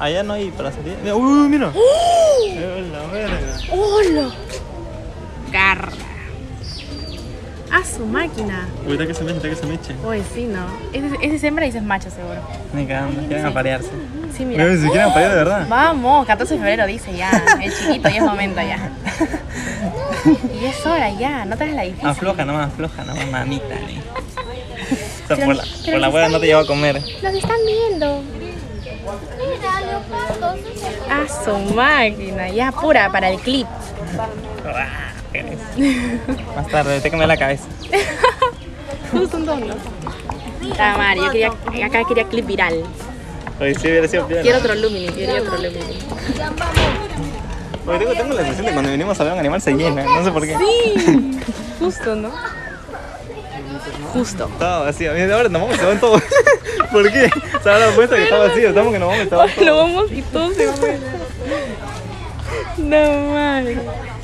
allá no hay para salir. Uy, mira. La verga. ¡Hola! Garra. ¡A su máquina! Uy, está que se meche. Uy, sí, ¿no? Ese es hembra y ese es macho, seguro. Ni cagando, quieren aparearse. Sí, mira. Mira, si quieren aparear de verdad. Vamos, 14 de febrero dice ya. El chiquito ya es momento ya. Y es hora ya, no te hagas la difícil. Afloja nomás, mamita. O sea, Pero- por la pero hueá están no te llevo a comer. Los están viendo. ¡A su máquina! Ya apura para el clip. Más tarde, te comer la cabeza. Justo un tono. Ah, Mario, acá quería clip viral. Oye, sí hubiera sido bien. Quiero otro Lumini, quería otro Lumini. Oye, tengo la sensación de cuando venimos a ver un animal se llena, no sé por qué. Sí, justo, ¿no? Justo. Estaba vacío. Mira, ahora nos vamos a van todos. ¿Por qué? Se habrá puesto que está vacío, estamos que nos vamos a Lo vamos y todos se mueren. No, Mario.